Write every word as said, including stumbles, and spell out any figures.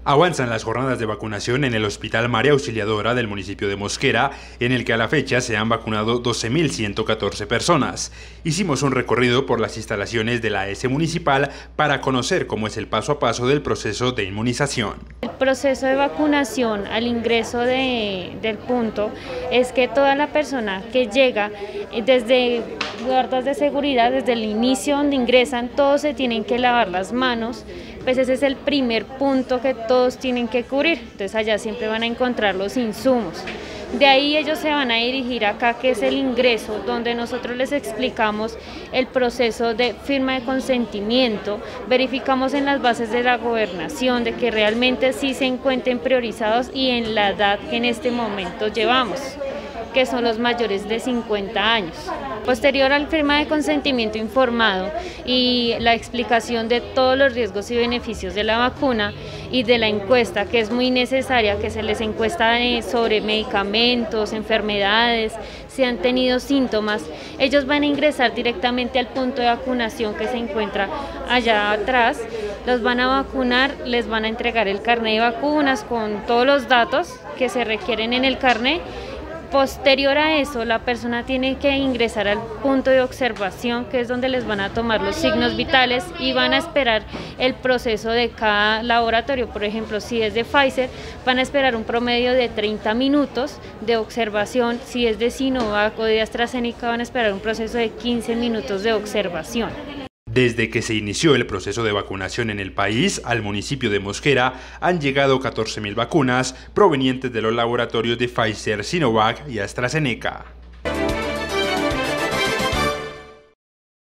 Avanzan las jornadas de vacunación en el Hospital María Auxiliadora del municipio de Mosquera, en el que a la fecha se han vacunado doce mil ciento catorce personas. Hicimos un recorrido por las instalaciones de la A S municipal para conocer cómo es el paso a paso del proceso de inmunización. El proceso de vacunación al ingreso de, del punto es que toda la persona que llega desde guardas de seguridad, desde el inicio donde ingresan, todos se tienen que lavar las manos. Pues ese es el primer punto que todos tienen que cubrir, entonces allá siempre van a encontrar los insumos. De ahí ellos se van a dirigir acá, que es el ingreso, donde nosotros les explicamos el proceso de firma de consentimiento, verificamos en las bases de la gobernación de que realmente sí se encuentren priorizados y en la edad que en este momento llevamos, que son los mayores de cincuenta años. Posterior al firma de consentimiento informado y la explicación de todos los riesgos y beneficios de la vacuna y de la encuesta, que es muy necesaria, que se les encuesta sobre medicamentos, enfermedades, si han tenido síntomas, ellos van a ingresar directamente al punto de vacunación que se encuentra allá atrás, los van a vacunar, les van a entregar el carnet de vacunas con todos los datos que se requieren en el carnet. Posterior a eso, la persona tiene que ingresar al punto de observación, que es donde les van a tomar los signos vitales y van a esperar el proceso de cada laboratorio. Por ejemplo, si es de Pfizer, van a esperar un promedio de treinta minutos de observación. Si es de Sinovac o de AstraZeneca, van a esperar un proceso de quince minutos de observación. Desde que se inició el proceso de vacunación en el país, al municipio de Mosquera han llegado catorce mil vacunas provenientes de los laboratorios de Pfizer, Sinovac y AstraZeneca.